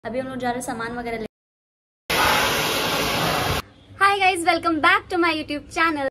अभी हम लोग जा रहे हैं सामान वगैरह ले। Hi guys, welcome back to my YouTube channel.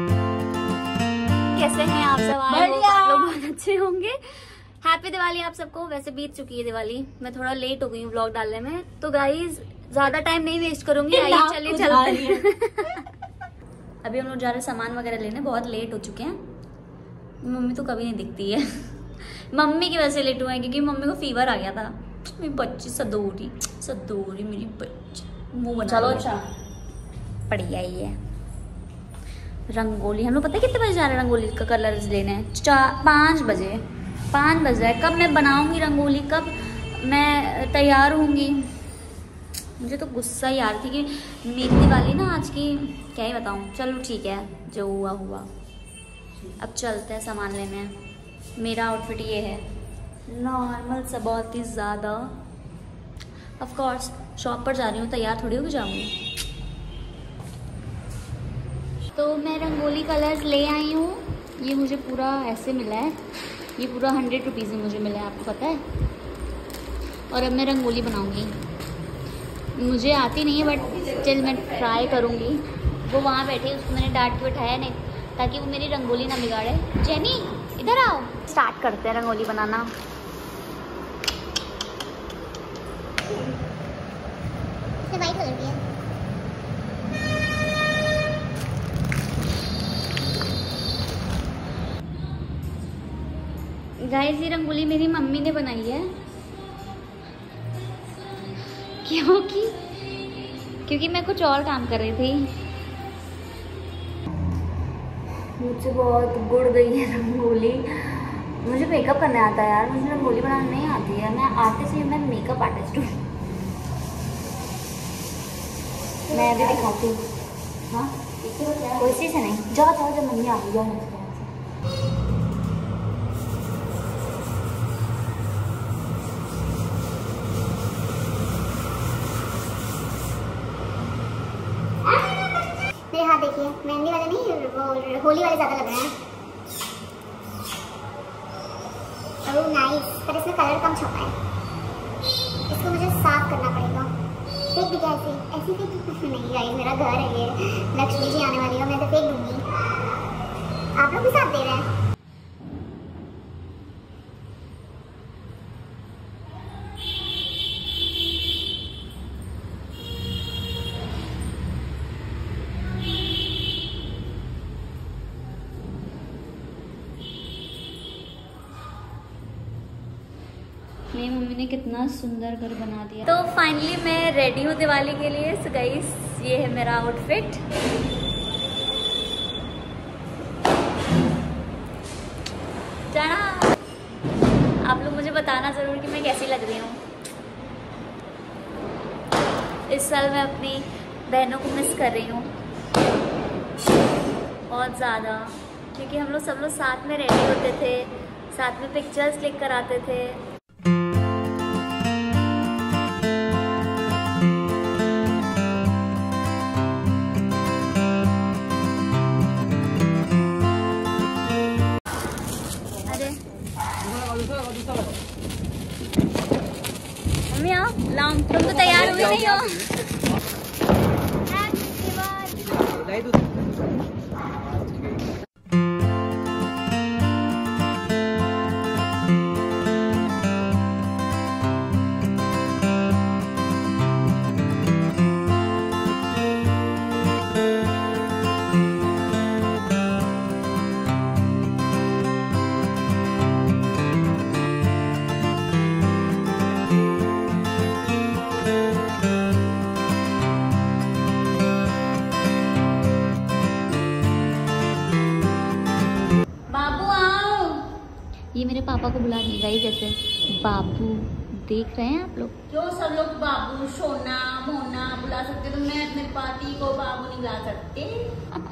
कैसे हैं आप सब? आप लोग बहुत अच्छे होंगे। हैप्पी दिवाली आप सबको। वैसे बीत चुकी है दिवाली, मैं थोड़ा लेट हो गई हूँ व्लॉग डालने में, तो गाइज ज्यादा टाइम नहीं वेस्ट करूंगी। आइए चलिए चलते हैं। अभी हम लोग जा रहे हैं सामान वगैरह लेने, बहुत लेट हो चुके हैं। मम्मी तो कभी नहीं दिखती है। मम्मी की वजह से लेट हुआ है क्योंकि मम्मी को फीवर आ गया था। मेरी बच्ची सदोरी सदोरी मेरी बच्ची मुंह बना। चलो अच्छा बढ़िया ही है। रंगोली हम लोग पता है कितने बजे जा रहे हैं रंगोली का कलर्स लेने? 5 बजे। 5 बज रहा है। कब मैं बनाऊंगी रंगोली, कब मैं तैयार होंगी? मुझे तो गुस्सा ही आ रही थी कि मेरी दिवाली ना आज की, क्या ही बताऊं। चलो ठीक है, जो हुआ हुआ। अब चलते हैं सामान लेने। मेरा आउटफिट ये है, नॉर्मल सा, बहुत ही ज़्यादा। ऑफ कोर्स शॉप पर जा रही हूँ, तैयार थोड़ी होकर जाऊँगी। तो मैं रंगोली कलर्स ले आई हूँ। ये मुझे पूरा ऐसे मिला है, ये पूरा 100 रुपीज़ में मुझे मिला है, आपको पता है। और अब मैं रंगोली बनाऊँगी। मुझे आती नहीं है बट चल मैं ट्राई करूँगी। वो वहाँ बैठी, उसको मैंने डांट के बैठाया नहीं ताकि वो मेरी रंगोली ना बिगाड़े। जेनी इधर आओ, स्टार्ट करते हैं रंगोली बनाना। वाइट कलर की है। गाइस ये रंगोली मेरी मम्मी ने बनाई है, क्योंकि मैं कुछ और काम कर रही थी। मुझसे बहुत गुड़ गई है रंगोली। मुझे मेकअप करने आता है यार, मुझे रंगोली बनाना नहीं आती है। मैं आर्टिस्ट हूँ, मैं मेकअप आर्टिस्ट हूँ। मैं अभी दिखाती हूँ। हाँ कोई चीज़ है नहीं। जाओ जाओ, जब मम्मी आ गई जाओ। मेरे हाथ देखिए, मेहंदी वाले नहीं, वो होली वाले ज़्यादा लग रहे हैं। ओह नाइस, पर इसमें कलर कम छपा है। इसको मुझे साफ करना पड़ेगा। फेंक भी क्या ऐसे फेंक नहीं गाइस, मेरा घर है ये। लक्ष्मी जी आने वाली है, मैं तो फेंक दूंगी। आप लोग भी साथ दे रहे हैं। मेरी मम्मी ने कितना सुंदर घर बना दिया। तो फाइनली मैं रेडी हूँ दिवाली के लिए। सो गाइस ये है मेरा आउटफिट। जाना आप लोग मुझे बताना जरूर कि मैं कैसी लग रही हूँ। इस साल मैं अपनी बहनों को मिस कर रही हूँ बहुत ज़्यादा, क्योंकि हम लोग सब लोग साथ में रेडी होते थे, साथ में पिक्चर्स क्लिक कराते थे। मम्मी आओ, लाओ, तुम तो तैयार हुई नहीं हो। ये मेरे पापा को बुला दिया गाइस, जैसे बाबू। देख रहे हैं आप लोग? जो सब लोग बाबू, सोना, मोना बुला सकते, तो मैं अपने पति को बाबू नहीं बुला सकती।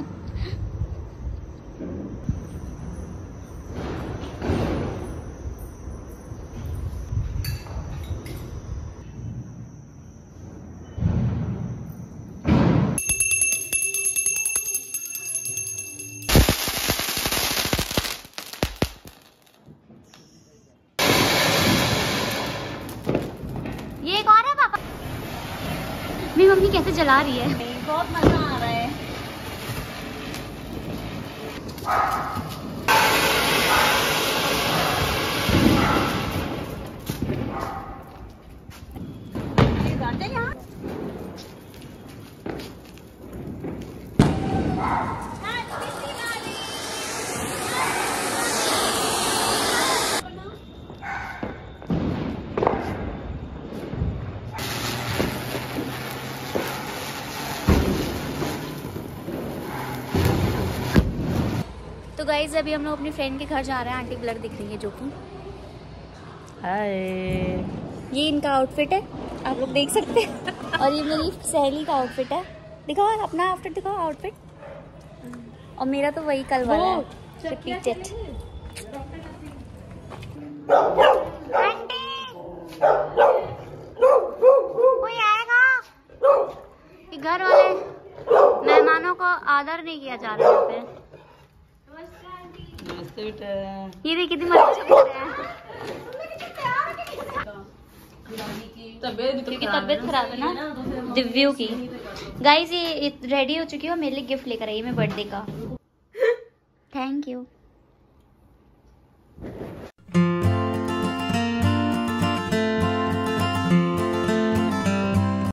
ये कौन है पापा? मेरी मम्मी कैसे जला रही है। बहुत मजा आ रहा है। तो गाइज अभी हम लोग अपनी फ्रेंड के घर जा रहे हैं। आंटी ब्लर दिख रही है जो कि ये इनका आउटफिट है, आप लोग देख सकते हैं। और ये मेरी सहेली का आउटफिट है। दिखाओ अपना आउटफिट, दिखाओ आउटफिट। और मेरा तो वही कल वाला है, रिपीटेड। कोई आएगा? ये घर वाले मेहमानों को आदर नहीं किया जा रहा है यहाँ पे। ये देखिए कितनी मजा क्योंकि तबीयत खराब है ना दिव्यू की। गाइस ये रेडी हो चुकी है, मेरे लिए गिफ्ट लेकर आई है मैं बर्थडे का। Thank you.